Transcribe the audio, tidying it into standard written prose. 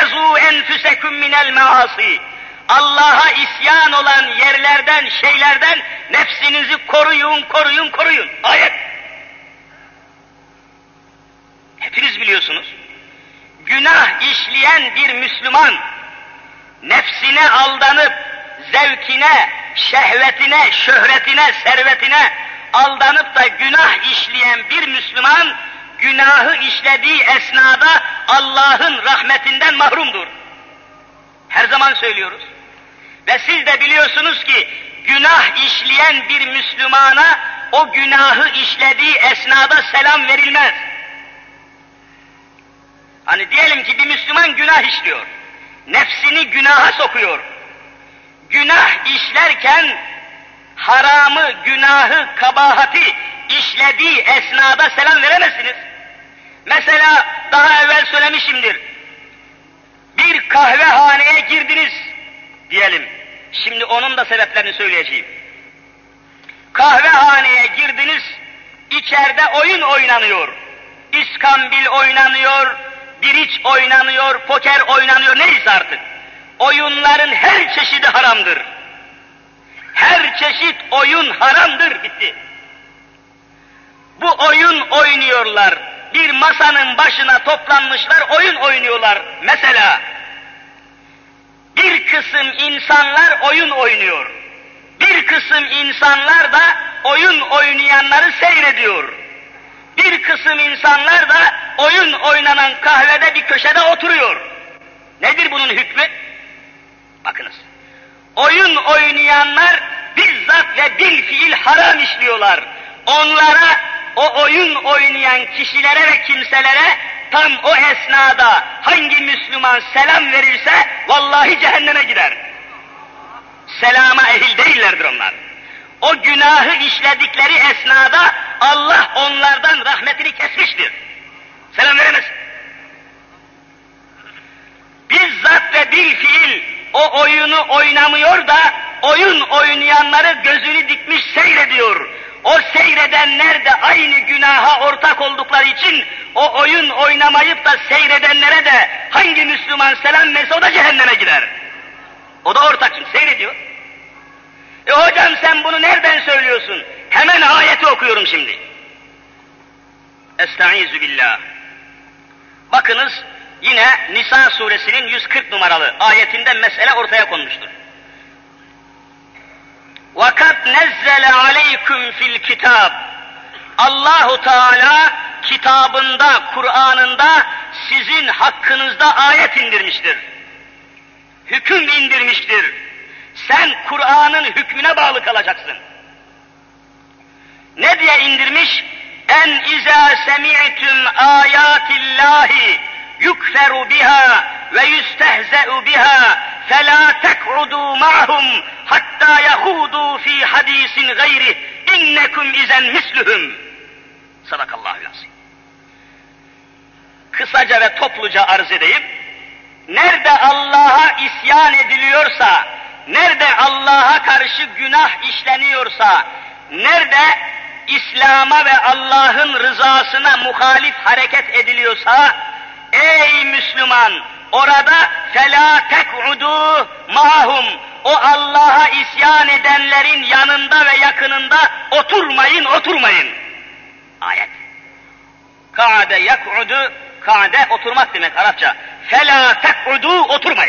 ihfezû enfüseküm minel meâsî. Allah'a isyan olan yerlerden, şeylerden nefsinizi koruyun, koruyun, koruyun. Ayet. Hepiniz biliyorsunuz. Günah işleyen bir Müslüman, nefsine aldanıp, zevkine, şehvetine, şöhretine, servetine aldanıp da günah işleyen bir Müslüman, günahı işlediği esnada Allah'ın rahmetinden mahrumdur. Her zaman söylüyoruz. Ve siz de biliyorsunuz ki, günah işleyen bir Müslümana, o günahı işlediği esnada selam verilmez. Hani diyelim ki bir Müslüman günah işliyor, nefsini günaha sokuyor. Günah işlerken, haramı, günahı, kabahati işlediği esnada selam veremezsiniz. Mesela daha evvel söylemişimdir, bir kahvehaneye girdiniz diyelim, şimdi onun da sebeplerini söyleyeceğim. Kahvehaneye girdiniz, içeride oyun oynanıyor, iskambil oynanıyor, biriç oynanıyor, poker oynanıyor, neyse artık. Oyunların her çeşidi haramdır. Her çeşit oyun haramdır, bitti. Bu oyun oynuyorlar, bir masanın başına toplanmışlar, oyun oynuyorlar. Mesela, bir kısım insanlar oyun oynuyor. Bir kısım insanlar da oyun oynayanları seyrediyor. Bir kısım insanlar da oyun oynanan kahvede bir köşede oturuyor. Nedir bunun hükmü? Bakınız. Oyun oynayanlar bizzat ve bilfiil haram işliyorlar. Onlara, o oyun oynayan kişilere ve kimselere tam o esnada hangi Müslüman selam verirse vallahi cehenneme gider. Selama ehil değillerdir onlar. O günahı işledikleri esnada Allah onlardan rahmetini kesmiştir. Selam veremez. Bizzat ve bilfiil o oyunu oynamıyor da oyun oynayanları gözünü dikmiş seyrediyor. O seyredenler de aynı günaha ortak oldukları için o oyun oynamayıp da seyredenlere de hangi Müslüman selam verse o da cehenneme gider. O da ortak, çünkü seyrediyor. Hocam sen bunu nereden söylüyorsun? Hemen ayeti okuyorum şimdi. Estaizu billah. Bakınız, yine Nisa suresinin 140 numaralı ayetinde mesele ortaya konmuştur. وَقَدْ نَزَّلَ عَلَيْكُمْ فِي الْكِتَابِ. Allahu Teala kitabında, Kur'an'ında sizin hakkınızda ayet indirmiştir. Hüküm indirmiştir. Sen Kur'an'ın hükmüne bağlı kalacaksın. Ne diye indirmiş? En izâ semi'tum âyâtillâhi yukferu biha ve yustehze'u biha felâ tek'udû ma'hum hattâ yahûdû fî hadîsin gayrih innekum izen mislühüm. Sadakallahu lazim. Kısaca ve topluca arz edeyim. Nerede Allah'a isyan ediliyorsa, nerede Allah'a karşı günah işleniyorsa, nerede İslam'a ve Allah'ın rızasına muhalif hareket ediliyorsa, ey Müslüman, orada فَلَا تَقْعُدُوا مَعَهُمْ. O Allah'a isyan edenlerin yanında ve yakınında oturmayın, oturmayın. Ayet. Ka'de yak'udu, ka'de oturmak demek Arapça. فَلَا تَقْعُدُوا, oturmayın.